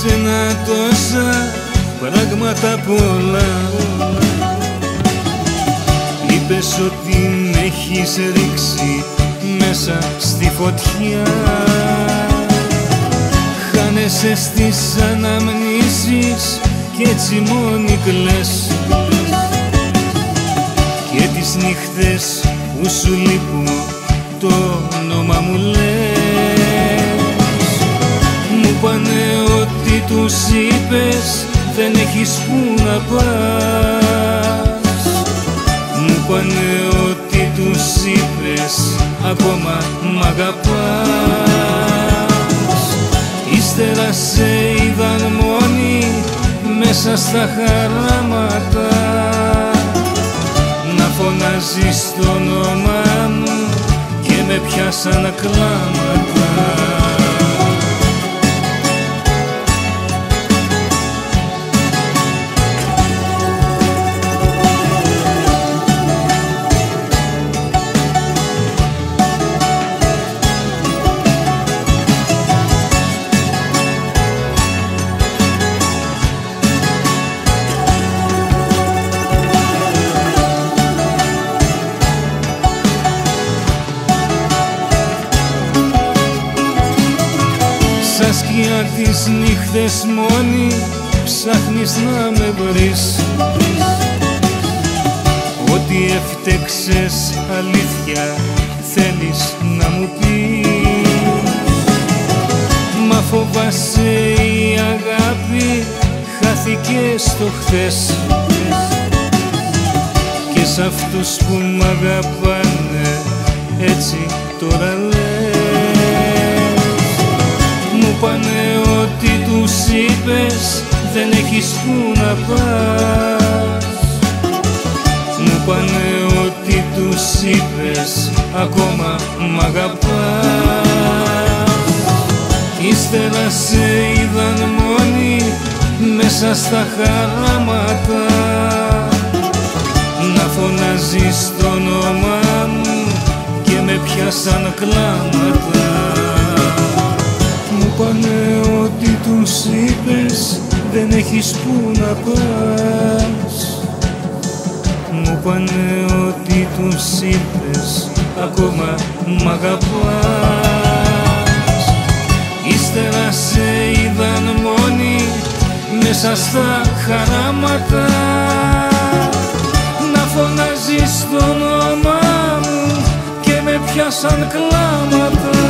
σένα τόσα πράγματα πολλά. Είπες ότι με έχεις ρίξει μέσα στη φωτιά. Χάνεσαι στις αναμνήσεις κι έτσι μόνη κλαις. Και τις νύχτες που σου λείπω το όνομα μου λες. Μου πάνε ότι τους είπες δεν έχεις που να πας. Μου πάνε ότι τους είπες ακόμα μ' αγαπάς. Ύστερα σε είδαν μόνοι μέσα στα χαράματα να φωνάζεις το όνομά μου και με πιάσαν κλάματα. Στα σκιά τις νύχτες μόνη ψάχνεις να με βρεις. Ότι έφτεξες αλήθεια θέλεις να μου πεις. Μα φοβάσαι η αγάπη χάθηκε στο χθες. Και σ' αυτούς που μ' αγαπάνε έτσι τώρα λες. Μου πάνε ότι τους είπες δεν έχεις που να πας. Μου πάνε ότι τους είπες ακόμα μ' αγαπάς. Ύστερα σε είδαν μόνοι μέσα στα χαράματα να φωνάζεις το όνομά μου και με πιάσαν κλάματα. Μου πάνε ότι τους είπες δεν έχεις που να πας. Μου πάνε ότι τους είπες ακόμα μ' αγαπάς. Ύστερα σε είδαν μόνοι μέσα στα χαράματα να φωνάζεις το όνομά μου και με πιάσαν κλάματα.